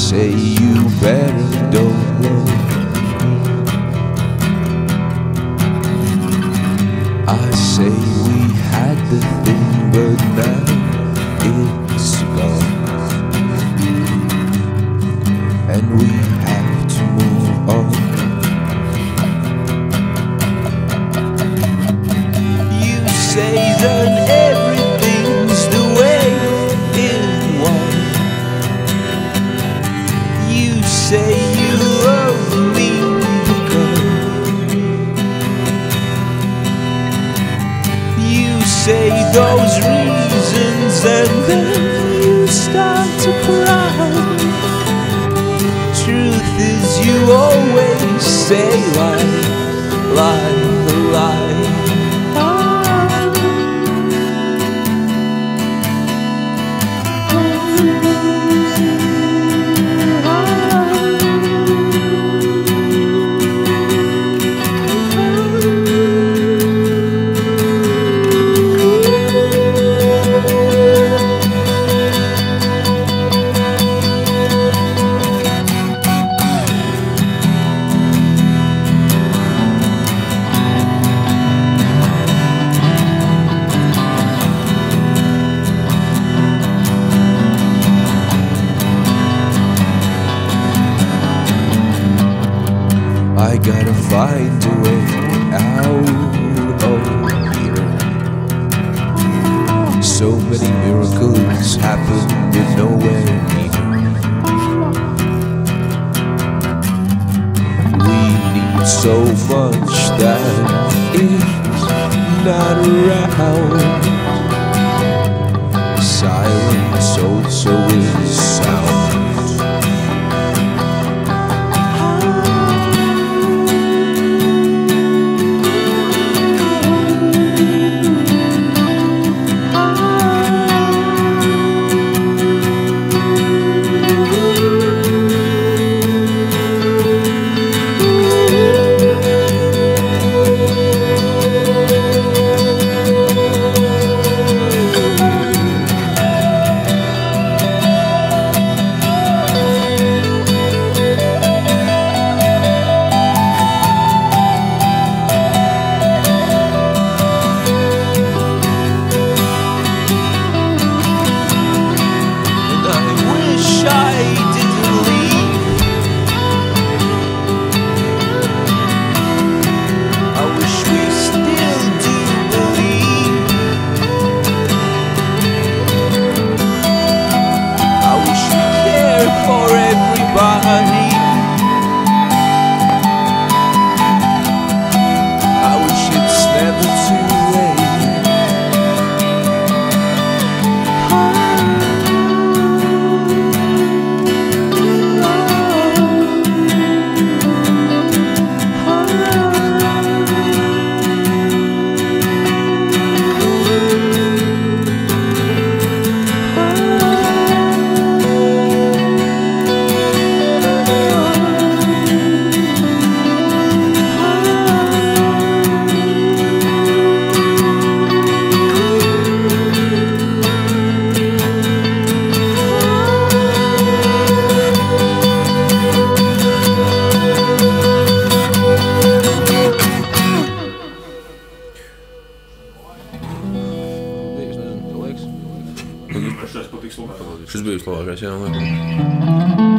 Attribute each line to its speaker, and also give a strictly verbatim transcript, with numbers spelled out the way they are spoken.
Speaker 1: say you better don't love me. I say we had the thing, but now it's gone, and we have to move on. You say that everything's the way it was. You say you love me because you say those reasons, and then you start to cry. Truth is, you always say lie, lie, lie. I gotta find a way out of here. So many miracles happen with nowhere near. We need so much that is not around. Silence also is sound.
Speaker 2: Šis bija vislabākais, jā, laikam.